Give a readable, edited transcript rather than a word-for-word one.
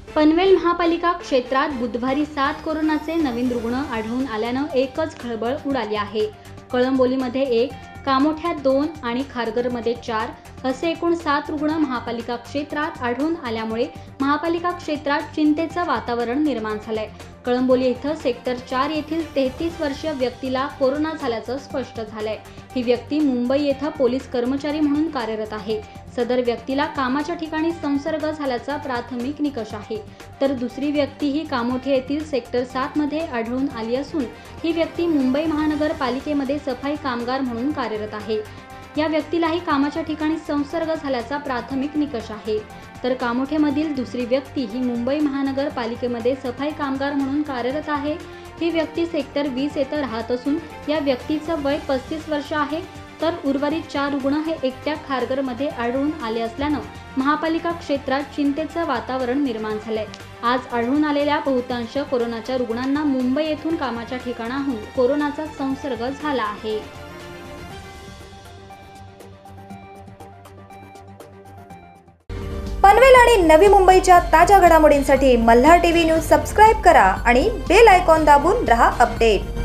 पनवेल महापालिका क्षेत्रात बुधवारी 7 कोरोनाचे नवीन रुग्ण आढळून आल्यानं एकच खळबळ उडाली आहे। कळंबोलीमध्ये 1, कामोठ्यात 2 आणि खारघरमध्ये 4 असे एकूण 7 रुग्ण महापालिका क्षेत्रात आढळून आल्यामुळे महापालिका क्षेत्रात चिंतेचं वातावरण निर्माण झालंय। कळंबोली येथे सेक्टर 4 येथील 33 वर्षीय व्यक्तीला कोरोना झाल्याचं स्पष्ट झालंय। ही व्यक्ती मुंबई येथे पोलीस कर्मचारी म्हणून कार्यरत आहे। सदर व्यक्तीला कामाच्या ठिकाणी संसर्ग झाल्याचा प्राथमिक निकष आहे। तर दुसरी व्यक्ती ही कामोठे येथील सेक्टर 7 मध्ये आढळून आली असून ही व्यक्ती मुंबई महानगरपालिकेमध्ये सफाई कामगार म्हणून कार्यरत आहे। या व्यक्तीलाही कामाच्या ठिकाणी संसर्ग झाल्याचा प्राथमिक निकष आहे। तर कामोठेमधील दुसरी व्यक्ती ही मुंबई महानगरपालिकेमध्ये सफाई कामगार म्हणून कार्यरत आहे। ही व्यक्ती सेक्टर 20 येथे राहत असून या व्यक्तीचं वय 35 वर्ष आहे। तर उर्वरित 4 रुग्ण हे एकट्या खारघरमध्ये आढळून आले असल्यानं महापालिका क्षेत्रात चिंतेचं वातावरण निर्माण झालंय। आज आढळून आलेल्या बहुतांश कोरोनाच्या रुग्णांना मुंबई येथून कामाच्या ठिकाणाहून कोरोनाचा संसर्ग झाला आहे। पनवेल आणि नवी मुंबईच्या ताज्या घडामोडींसाठी मल्हार टीव्ही न्यूज सबस्क्राइब करा आणि बेल आयकॉन दाबून रहा अपडेट।